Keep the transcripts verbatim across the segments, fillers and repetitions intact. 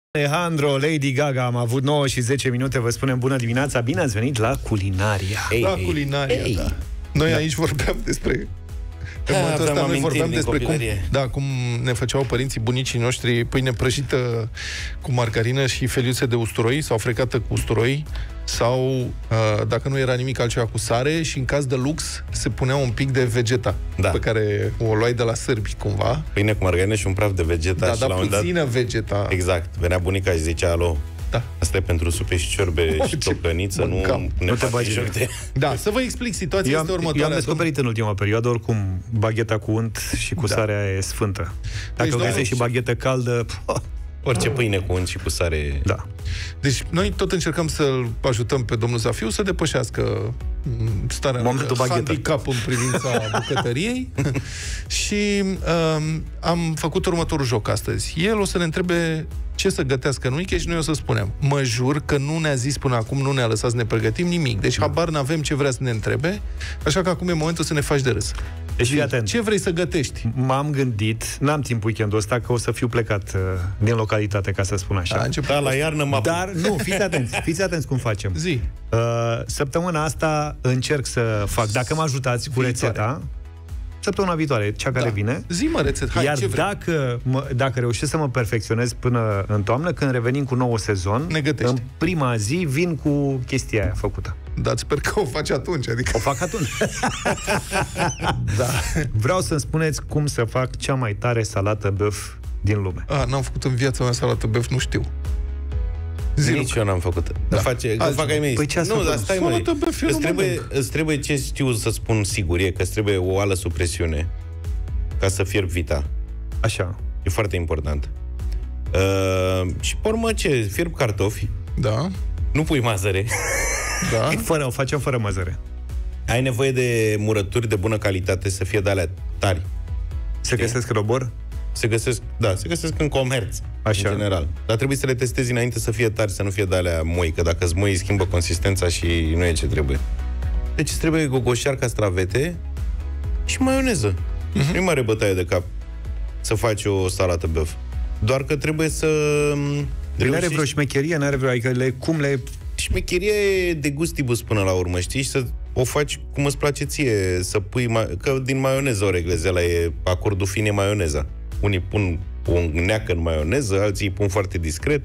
Alejandro, Lady Gaga, am avut nouă și zece minute, vă spunem bună dimineața, bine ați venit la Culinaria. Ei, la ei, Culinaria, ei. Da. Noi da. aici vorbeam despre... În da, momentul ăsta noi vorbeam despre cum, da, cum ne făceau părinții, bunicii noștri, pâine prăjită cu margarină și feliuțe de usturoi sau frecată cu usturoi sau, uh, dacă nu era nimic altceva, cu sare și în caz de lux se punea un pic de vegeta, da. pe care o luai de la sârbi cumva. Pâine cu margarină și un praf de vegeta. Da, și da, la puțină dat, vegeta. Exact. Venea bunica și zicea, alo, da. asta e pentru supe și ciorbe și tocăniță, nu, nu ne faci joc de... Da, să vă explic, situația eu este am, următoarea. Eu am descoperit domn... în ultima perioadă, oricum, bagheta cu unt și cu da. sarea e sfântă. Dacă deci, găsești și baghetă caldă... Orice pâine cu unt și cu sare... Da. Deci noi tot încercăm să-l ajutăm pe domnul Zafiu să depășească starea momentul handicap în privința bucătăriei și um, am făcut următorul joc astăzi. El o să ne întrebe ce să gătească în weekend și noi o să spunem. Mă jur că nu ne-a zis până acum, nu ne-a lăsat să ne pregătim nimic. Deci habar n-avem ce vrea să ne întrebe, așa că acum e momentul să ne faci de râs. Deci fii atent. Ce vrei să gătești? M-am gândit, n-am timp weekendul ăsta, că o să fiu plecat uh, din localitate, ca să spun așa. A, da, la iarnă m-a... Dar nu, fiți atenți, fiți atenți cum facem. Zi. Uh, săptămâna asta încerc să fac, dacă mă ajutați cu viitoare. rețeta, săptămâna viitoare, cea care da. vine. Zi, mă, rețet. Hai, iar dacă, mă, dacă reușesc să mă perfecționez până în toamnă, când revenim cu nou sezon, în prima zi vin cu chestia aia făcută. Dar sper că o faci atunci, adică... O fac atunci. Da. Vreau să-mi spuneți cum să fac cea mai tare salată băf din lume. A, n-am făcut în viața mea salată băf, nu știu. Zi, Nici eu n-am făcut. Da. Face, că fac ai mei. Păi ce nu, dar stai, măi. Îți trebuie, îți trebuie ce știu să spun sigur, e că îți trebuie o oală sub presiune ca să fierbi vita. Așa. E foarte important. Uh, și pe urmă ce? Fierb cartofi. Da. Nu pui mazăre. Da. Fără, o facem fără mazăre. Ai nevoie de murături de bună calitate, să fie de alea tari. Se găsesc în obor? Se găsesc, da, se găsesc în comerț, așa, în general. Dar trebuie să le testezi înainte să fie tari, să nu fie de alea moi, că dacă îți moi, schimbă consistența și nu e ce trebuie. Deci îți trebuie gogoșar, castravete și maioneză. Uh-huh. Nu e mare bătaie de cap să faci o salată băf. Doar că trebuie să... Nu are vreo șmecherie, n-are vreo... Adică le, cum le... Șmecherie e de gustibus până la urmă, știi? Și să o faci cum îți place ție, să pui... Ma- că din maioneză o reglezi, ăla e acordul fin, e maioneza. Unii pun o neacă în maioneză, alții pun foarte discret.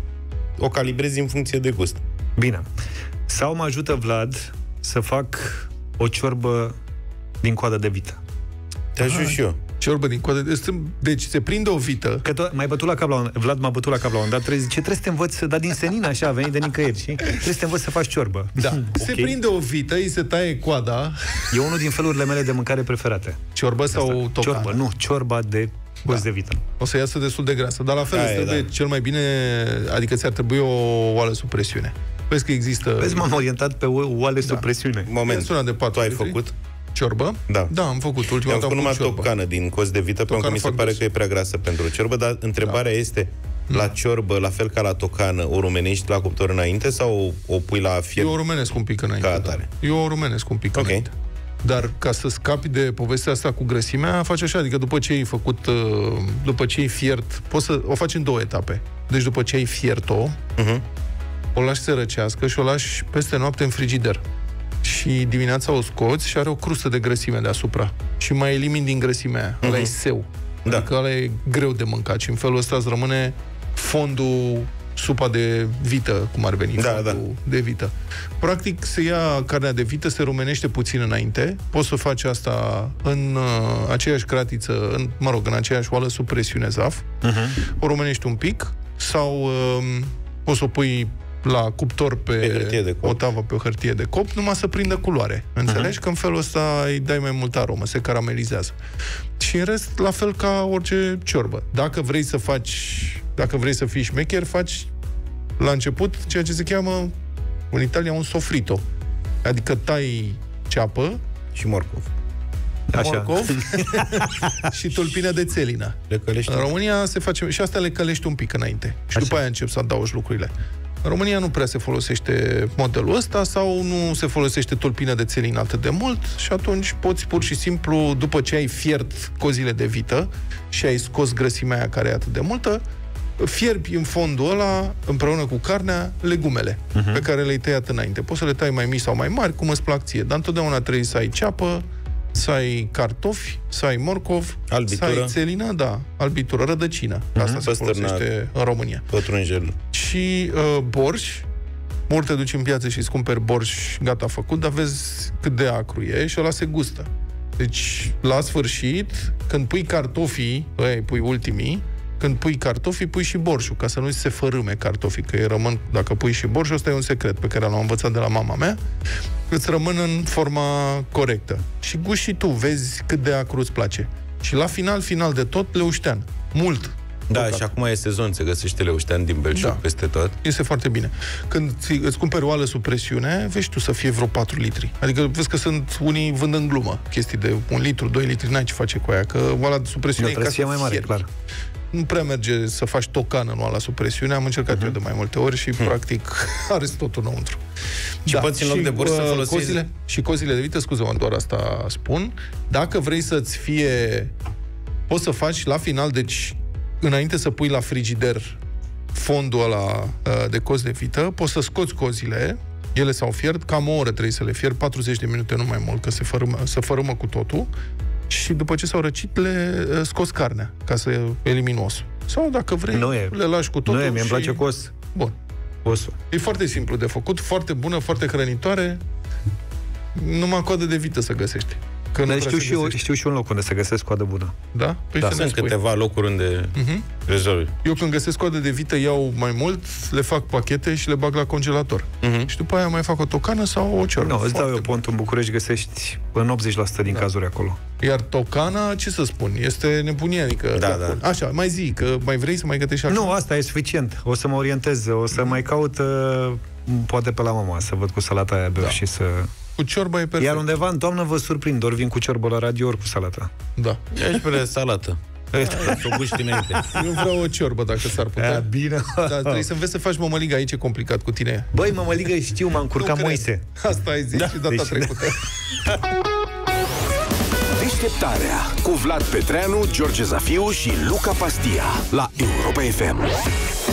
O calibrezi în funcție de gust. Bine. Sau mă ajută Vlad să fac o ciorbă din coadă de vită. Te ajut și eu. Ciorbă din coadă de... Deci se prinde o vită. Că tu m-ai bătut la cap la un... Vlad m-a bătut la cap la un dat. Trebuie, zice, trebuie să te învăț să... Dar din senin, așa, a venit de nicăieri, știi? Trebuie să te învăț să faci ciorbă. Da. Okay. Se prinde o vită, îi se taie coada. E unul din felurile mele de mâncare preferate. Ciorbă sau tocană? Ciorbă, nu. Ciorba de gust da. de vită. O să iasă destul de grasă. Dar la fel îți trebuie da. cel mai bine... Adică ți-ar trebui o oală sub presiune. Vezi că există... Vezi, m-am orientat pe oale da. sub presiune. Moment. De patru tu ai făcut? Ciorbă? Da. Da, am făcut. Ultima am făcut numai tocană din cost de vită, pentru că mi se pare că e prea grasă pentru ciorbă, dar întrebarea da. este, la ciorbă, la fel ca la tocană, o rumenești la cuptor înainte sau o pui la fiert? Eu o rumenesc un pic înainte. Ca atare. Da. Eu o rumenesc un pic okay. înainte. Dar ca să scapi de povestea asta cu grăsimea, faci așa, adică după ce ai făcut, după ce ai fiert, poți să o faci în două etape. Deci după ce ai fiert-o, uh-huh. o lași să răcească și o lași peste noapte în frigider. Și dimineața o scoți și are o crustă de grăsime deasupra. Și mai elimini din grăsimea aia. Uh-huh. Ăla e seu. Da. Adică ăla e greu de mâncat. Și în felul ăsta îți rămâne fondul, supa de vită, cum ar veni, da, fondul da. de vită. Practic se ia carnea de vită, se rumenește puțin înainte. Poți să faci asta în uh, aceeași cratiță, în, mă rog, în aceeași oală sub presiune zaf. Uh-huh. O rumenești un pic sau uh, poți să o pui la cuptor pe, pe o tavă, pe o hârtie de cop, numai să prindă culoare. Înțelegi? Uh-huh. Că în felul ăsta îi dai mai multă aromă, se caramelizează. Și în rest, la fel ca orice ciorbă. Dacă vrei să faci, dacă vrei să fii șmecher, faci la început ceea ce se cheamă în Italia un sofrito. Adică tai ceapă și morcov. Așa. Morcov și tulpină de țelină. Le călești. În România se face și asta le călești un pic înainte. Și așa. După aia încep să adaugi lucrurile. În România nu prea se folosește modelul ăsta sau nu se folosește tulpină de țelină atât de mult și atunci poți pur și simplu, după ce ai fiert cozile de vită și ai scos grăsimea aia care e atât de multă, fierbi în fondul ăla, împreună cu carnea, legumele uh-huh. pe care le-ai tăiat înainte. Poți să le tai mai mici sau mai mari, cum îți plac ție, dar întotdeauna trebuie să ai ceapă, să ai cartofi, să ai morcov, albitură. Să ai țelină, da, albitură, rădăcină. Uh-huh. Asta se folosește în România. Pătrunjel. Și uh, borș. Mult te duci în piață și îți cumperi borș gata făcut, dar vezi cât de acru e și ăla se gustă. Deci, la sfârșit, când pui cartofii, ăia pui ultimii, când pui cartofii, pui și borșul, ca să nu se fărâme cartofii, că îi rămân, dacă pui și borșul, ăsta e un secret pe care l-am învățat de la mama mea, îți rămân în forma corectă. Și guși și tu, vezi cât de acru îți place. Și la final, final de tot, leuștean. Mult. Da, tocat. Și acum e sezon, se găsește leuștean din belșug, da. Peste tot. Este foarte bine. Când îți cumperi oală sub presiune, vezi tu să fie vreo patru litri. Adică vezi că sunt unii vând în glumă chestii de un litru, doi litri, n-ai ce face cu aia, că oala sub presiune e ca să mai mare, fierbi. Clar. Nu prea merge să faci tocană în oala sub presiune, am încercat uh-huh. eu de mai multe ori și uh-huh. practic are totul înăuntru. Și da, poți în loc de borș să folosești cozile, și cozile de vită, scuză-mă, doar asta spun, dacă vrei să-ți fie, poți să faci la final, deci înainte să pui la frigider fondul ăla de cozi de vită, poți să scoți cozile, ele s-au fiert, cam o oră trebuie să le fierbi, patruzeci de minute, nu mai mult, că se fărâmă, se fărâmă cu totul, și după ce s-au răcit, le scoți carnea, ca să elimini osul. Sau dacă vrei, nu e. le lași cu totul. Nu e, mie îmi și... place cu os. Bun. Osul. E foarte simplu de făcut, foarte bună, foarte hrănitoare, numai coadă de vită să găsești. Dar știu și, eu, știu și un loc unde să găsesc coadă bună. Da? Păi da, sunt câteva locuri unde uh-huh. rezolvi. Eu când găsesc coadă de vită, iau mai mult, le fac pachete și le bag la congelator. Uh-huh. Și după aia mai fac o tocană sau o ciorbă. Nu, îți dau eu pont în București, găsești în optzeci la sută din da. cazuri acolo. Iar tocana, ce să spun, este nebunie, adică... Da, da. Așa, mai zi, că mai vrei să mai gătești altceva? Nu, asta e suficient. O să mă orientez, o să uh-huh. mai caut, uh, poate pe la mama, să văd cu salata aia da. și să... Cu ciorba e perfect. Iar undeva în toamnă vă surprind, ori vin cu ciorbă la radio, ori cu salata. Da. Ia și pe salată. Să o guști înainte. Eu vreau o ciorbă, dacă s-ar putea. A, bine. Dar trebuie să înveți să faci mămăligă, aici e complicat cu tine. Băi, mămăligă știu, m-am curcat Moise. Asta ai zis da, și data deci... trecută. Deșteptarea cu Vlad Petreanu, George Zafiu și Luca Pastia la Europa F M.